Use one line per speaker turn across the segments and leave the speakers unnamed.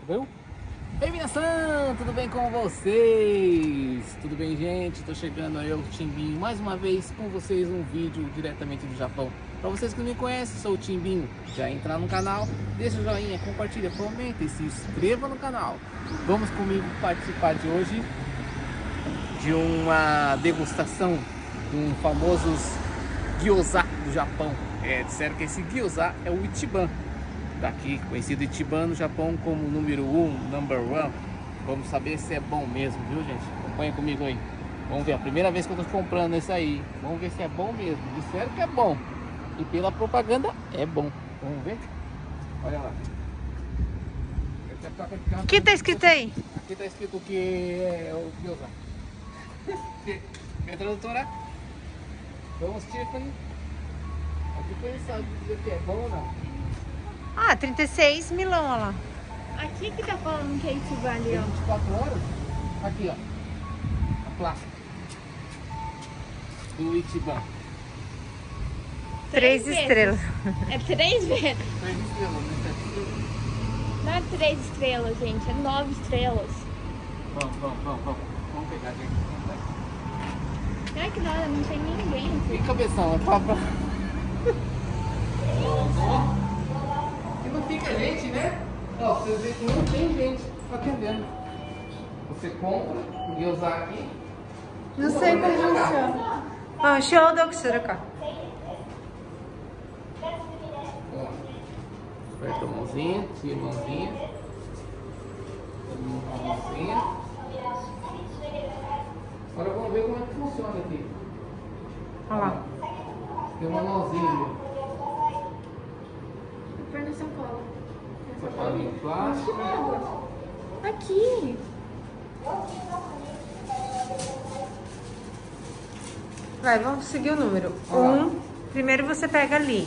Viu? Ei, Minasan, tudo bem com vocês? Tudo bem, gente? Tô chegando aí, o Timbinho, mais uma vez com vocês um vídeo diretamente do Japão. Para vocês que não me conhecem, sou o Timbinho. Já entrar no canal, deixa o joinha, compartilha, comenta e se inscreva no canal. Vamos comigo participar de hoje de uma degustação de um famosos gyoza do Japão. Disseram que esse gyoza é o Ichiban. Daqui, conhecido Ichiban no Japão como número 1, number one. Vamos saber se é bom mesmo, viu, gente? Acompanha comigo aí. Vamos ver, a primeira vez que eu tô comprando esse aí. Vamos ver se é bom mesmo. Disseram que é bom. E pela propaganda é bom. Vamos ver? Olha lá.
O que tá escrito aí?
Aqui tá escrito que é o gyoza. Minha tradutora? Vamos, Tiffany. A Tiffany sabe dizer que é bom ou não.
Ah, 36 milão, olha lá.
Aqui que tá falando que é Ichiban ali, ó.
24 horas? Aqui, ó. A placa do Ichiban.
3
vezes.
estrelas.
É 3 vezes.
3 estrelas, né?
Não é 3 estrelas, gente. É 9 estrelas.
Vamos. Vamos pegar, gente.
Ai, que nada, não tem ninguém aqui.
E cabeção, é pra... E não fica gente, né? Ó, você vê que não tem gente atendendo. Você compra o gyoza aqui.
Não sei como funciona. Ah, show do Kusuruka.
Aperta a mãozinha, tira a mãozinha. A mãozinha. Agora vamos ver como é que funciona aqui.
Olha lá.
Tem uma mãozinha ali.
Põe na sacola.
Sacolinha de plástico.
Aqui.
Vai, vamos seguir o número.
Olha lá.
1. Primeiro você pega ali.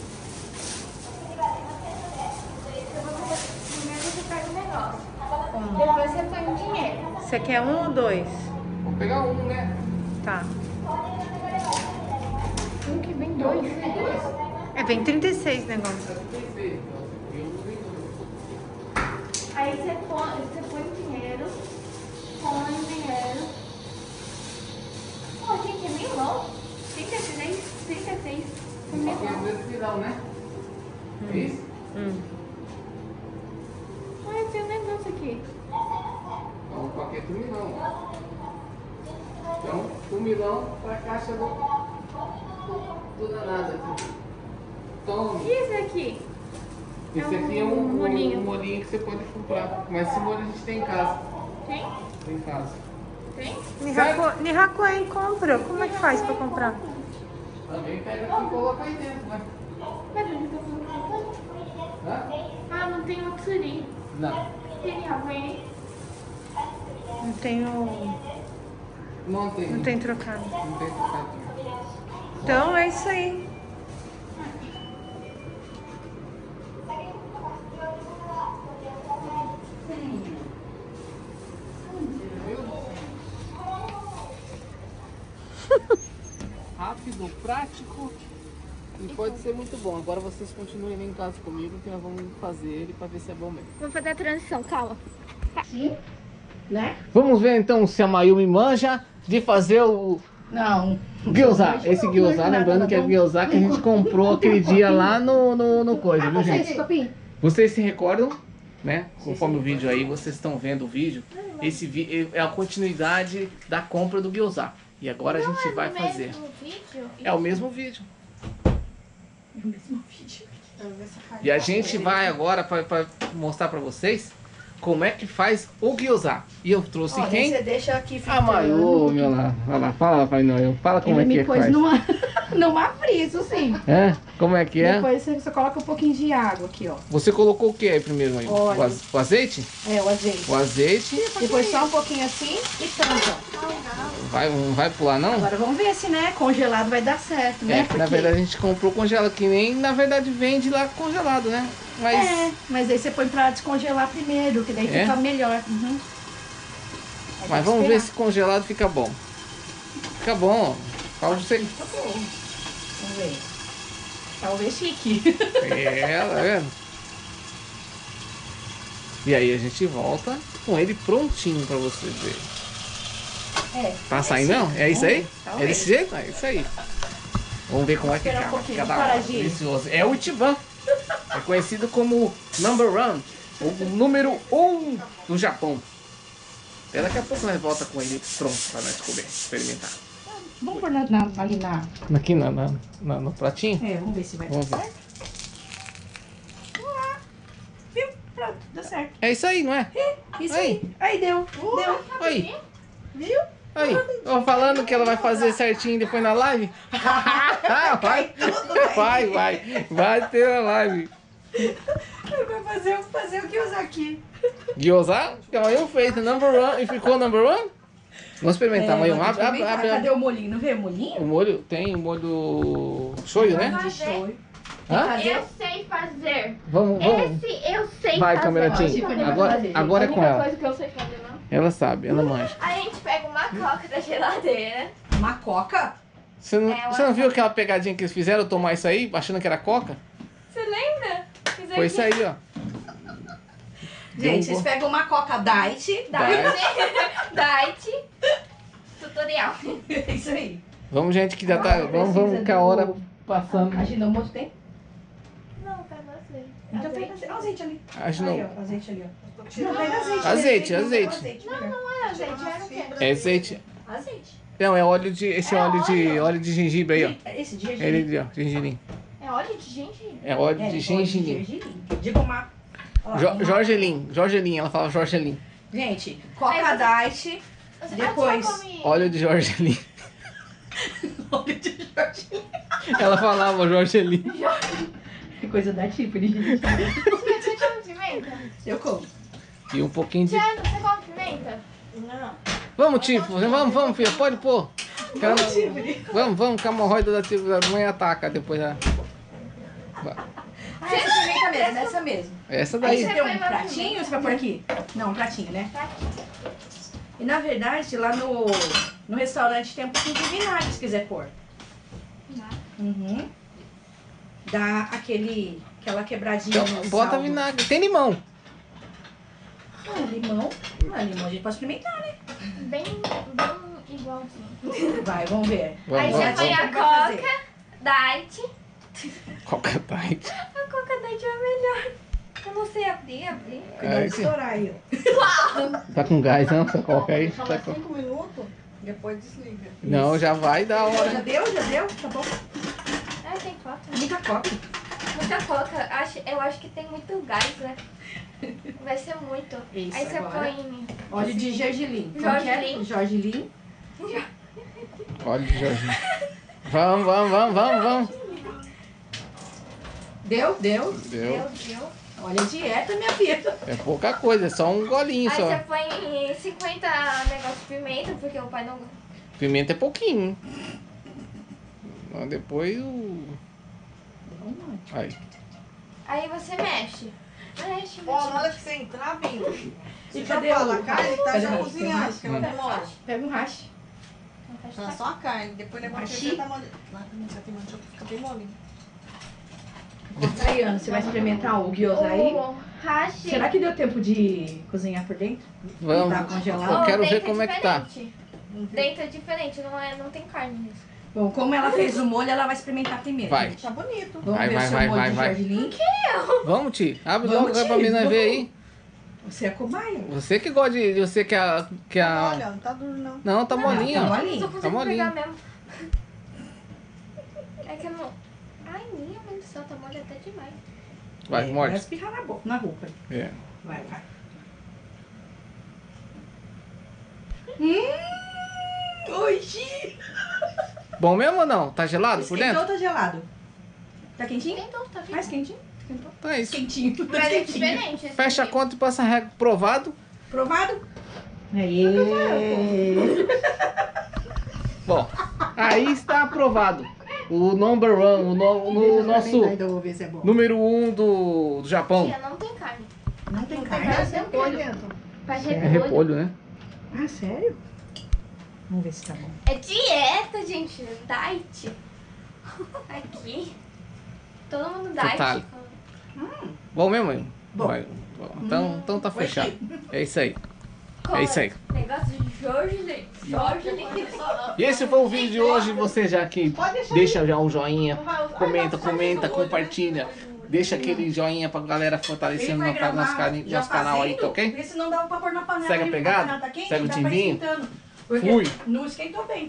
Primeiro você pega o negócio. Depois você põe o dinheiro.
Você quer 1 ou 2?
Vamos pegar um, né?
Tá.
Um que vem 2.
É bem 36 negócio.
Aí você põe o dinheiro. Põe o dinheiro. Pô, gente, é meio longo. 33. É meio
Aqui é o
longo.
mesmo final, né? É isso?
Ai, tem um negócio aqui.
Então, o paquete 1 milão. Então, 1 milão para a caixa do danado aqui. Tome.
E esse aqui?
Esse
É
aqui é
um molhinho.
um molhinho que você pode comprar. Mas esse molho a gente tem em casa.
Tem?
Tem em casa.
Tem?
Nihakuen compra. Como é que faz pra comprar?
Também pega aqui e coloca aí dentro, né?
Mas onde que eu coloco?
Hã?
Ah, não tem o Tsuri.
Não.
Tem alguém?
Não tenho.
Não tem.
Não tem trocado.
Não tem trocado.
Então é isso aí.
Rápido, prático e pode ser muito bom. Agora vocês continuem aí em casa comigo que nós vamos fazer ele para ver se é bom mesmo.
Vamos fazer a transição, calma. Sim, né?
Vamos ver então se a Mayumi manja de fazer o
Não.
gyoza. Esse gyoza, lembrando que é o gyoza que a gente comprou aquele dia lá no coisa, viu, gente? Vocês se recordam, né? Conforme o vídeo aí, vocês estão vendo o vídeo. Esse é a continuidade da compra do gyoza. E agora a gente vai fazer. É o mesmo vídeo. E a gente vai agora para mostrar para vocês como é que faz o gyoza. E eu trouxe
Olha,
quem?
você deixa aqui
A
fritando.
Mayu, meu lá. Olha lá, fala, Pai Noel. Fala como
Ele
é que
me pôs
faz.
numa frisa, sim.
É? Como é que é?
Depois você coloca um pouquinho de água aqui, ó.
Você colocou o que aí primeiro aí?
Olha.
O azeite?
É, o azeite.
O azeite.
Depois só um pouquinho assim e tampa.
Não vai pular não?
Agora vamos ver se, né, congelado vai dar certo, né?
É, que na verdade a gente comprou congelado, que nem na verdade vende lá congelado, né? Mas
É, mas aí você põe pra descongelar primeiro, que daí
É?
fica melhor. Uhum. Aí
Mas
tem
vamos
que
ver
esperar.
se congelado fica bom. Fica bom. Fala pra você.
Tá bom. Vamos ver. Talvez chique.
É, tá vendo? E aí a gente volta com ele prontinho pra vocês verem. Tá saindo não? É isso aí? É desse jeito? É isso aí. Vamos ver como é que
Esperar um
fica.
pouquinho,
Cada
para
um
de-
delicioso. É o Ichiban. É conhecido como number one. O número 1 do Japão. Até daqui a pouco nós volta com ele pronto pra nós comer, experimentar.
Vamos pôr ali na...
Aqui no pratinho?
vamos ver se vai
Vamos
dar
ver.
certo. Vamos lá. Viu? Pronto, deu certo.
É isso aí, não é?
Isso
Aí.
aí. Aí deu. Deu.
Aí.
Viu?
Aí. Tô falando que ela vai fazer certinho depois na live. Vai ter a live.
Vai fazer o que usar aqui?
Gyoza, que amanhã fez number one e ficou number one. Vamos experimentar amanhã.
Vamos
Abre.
experimentar. Cadê o molhinho? Não vê o molhinho?
O molho, tem o molho shoyu, né?
De shoyu.
Hã?
Cadê?
Eu sei fazer.
Vamos.
Esse eu sei
Vai,
fazer.
cameratinha. Agora é com
A única
ela.
coisa que eu sei fazer, não.
Ela sabe, ela manja.
A gente pega uma coca da geladeira.
Uma coca?
Você não viu aquela pegadinha que eles fizeram, tomar isso aí, achando que era coca?
Você lembra? Fiz
Foi isso aí, ó.
Gente, vocês pegam uma coca diet.
Diet. Tutorial.
É isso aí.
Vamos, gente, que já tá. Vamos que a hora passando.
Imagina, o moço tem?
Não, pra você.
Então pega azeite ali.
Acho
Aí,
não.
ó, azeite ali, ó. Não, pega azeite.
Azeite,
Pega
azeite.
Não, não é azeite, era o quê?
É azeite.
Azeite.
Não, é óleo de. Esse é óleo de gengibre aí, ó.
Esse dia
Ele, ó, gengibre.
É óleo de gengibre?
É óleo de gengibre.
Diga uma... ó, uma-
Jorgelin, ela fala Jorgelin.
Gente, coca diet. Depois.
Ah, come...
Óleo de Jorgelin.
Óleo de Jorge.
Ela falava Jorgelin.
Coisa da Tiffany, gente.
Você come pimenta?
Eu como.
E um pouquinho de.
Tiago, você come pimenta?
Não.
Vamos, Tifo, vamos, filha, pode pôr. Vamos, que a hemorroida da Tifo da mãe ataca depois.
Ah, essa pimenta mesmo, essa mesmo.
Essa
Aí
daí.
você tem um pratinho ou você vai pôr aqui? Não, um pratinho, né? E na verdade, lá no restaurante tem um pouquinho de vinagre, se quiser pôr. Uhum. Dá aquela quebradinha
Então,
no
bota
saldo.
vinagre. Tem limão.
Ah, limão. Ah, limão a gente pode experimentar, né?
Bem igualzinho.
Vai, vamos ver.
Aí
Vamos,
você põe
vamos.
a coca, diet.
Coca diet.
A coca diet é a melhor. Eu não sei abrir.
Cuidado de estourar aí, ó.
Tá com gás, não? Essa coca aí. Tá com...
5 minutos, depois desliga.
Não, já vai dar
Já
hora.
deu? Tá bom.
Ah, tem coca.
Muita coca.
Muita coca. Eu acho que tem muito gás, né? Vai ser muito.
Isso,
Aí você
agora.
põe...
Óleo de gergelim. Como que é?
Gergelim.
Gergelim.
Olha de Jorginho. Vamos.
Deu?
Deu.
Meu Deus.
Olha a dieta, minha filha.
É pouca coisa, é só um golinho
Aí
só.
você põe 50 negócios de pimenta, porque o pai não...
Pimenta é pouquinho. Mas depois o. Aí.
Aí você mexe. Mexe.
Ó, na hora que você entrar, Binho,
E
você já
cadê
fala,
o-
a carne tá
cadê
já
o-
cozinhando, que ela demora.
Pega um hash.
Tá só a carne, depois depois
Hashi?
você tá molinho. Lá também já tem mandioca, fica bem molinho.
Aí, Ana, você vai experimentar o gyoza aí?
O hashi.
Será que deu tempo de cozinhar por dentro?
Vamos.
Tá congelado?
Eu quero ver
dentro
como é que tá.
diferente. Dentro é diferente, não tem carne nisso.
Bom, como ela fez o molho, ela vai experimentar primeiro.
Vai.
gente.
Tá bonito.
Vamos
Vai,
ver
vai,
o seu
vai,
molho
vai,
de
vai.
gergelim.
Vamos, Ti. Abre
Vamos,
logo
Ti,
pra mim nós ver
vamos.
aí.
Você é cobaia.
Você que gosta de. Você que a.
Olha, não tá duro não.
Não, tá molinho.
tá
ó.
molinho.
Só consigo
Tá molinho.
pegar mesmo. É que eu não... Ai, minha mãe do céu, tá mole até demais.
Vai,
Vai
morde.
espirrar na roupa.
É.
Vai. Hoje!
Bom mesmo ou não? Tá gelado por
Esquentou
dentro?
ou tá gelado? Tá quentinho?
Então, tá vendo?
Mais quentinho? Esquentou?
Tá isso.
Quentinho. Tá
Mas é
quentinho.
diferente. esse
Fecha a
aqui.
conta e passa a regra. Provado.
Provado? Aí.
Bom, aí está aprovado. O number one, o nosso
Então eu vou ver se é bom.
número 1 do Japão.
Tia, não tem carne.
Não tem
Vai
carne?
ser repolho dentro.
Faz
É
repolho.
repolho, né?
Ah, sério? Vamos ver se tá bom.
É dieta, gente. Diet. Aqui. Todo mundo diet.
Total. Bom mesmo, hein?
Bom.
Vai. Então tá fechado. É isso aí. É isso aí.
Negócio de Jorge.
E esse foi o vídeo de hoje. Você já que deixa já um joinha, comenta, compartilha. Deixa aquele joinha pra galera fortalecendo nosso canal aí, tá ok?
Porque senão dá pra pôr na panela.
Segue a pegada?
Tá quente,
Segue o
dá pra ir
timbinho?
esquentando. Porque
Fui.
não esquentou bem.